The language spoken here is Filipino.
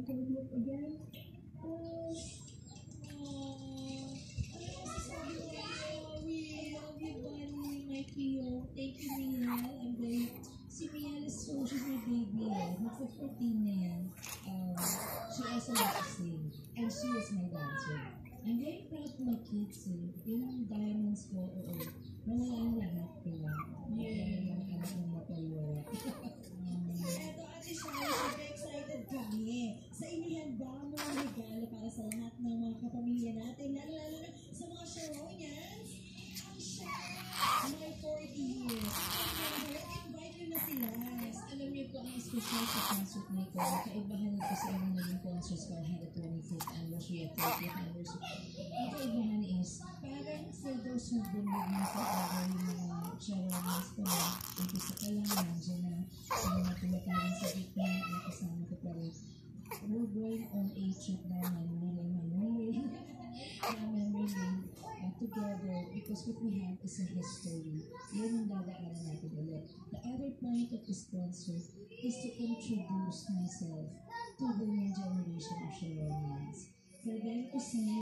Look again. We love you, Bunny, my Pio. Thank you, Miel. I'm very... Si Miel is so, she's my baby. Magsa-14 na yan. She also likes to sing. And she is my dancer. I'm very proud of my kids. Yung diamonds ko, oo. Nawala ang lahat nila. Dahil ang anak ng mapalwala. Eto, Ate Shai, super excited kami sa inihanda mo ang regalo para sa lahat ng mga kapamilya natin, lalo na sa mga Sharonians. Ang Sharon, my 40 years. Invite nyo na sila. Alam niyo po ang special sa concert nito. Kaibahan nito sa inyo naging concerts for 125th anniversary at 30th anniversary. Ang kaibahan is, parang for those who've been with me forever, yung mga Sharonians ko na, umpisa pa lang, nandiyan na, yung mga tumatarin sa gitna, at kasama ko pa rin. We're going on a trip na memory lane together because what we have is a history. Yun ang dadaanan natin ulit. The other point of this concert is to introduce myself to the new generation of Sharonians. For them to see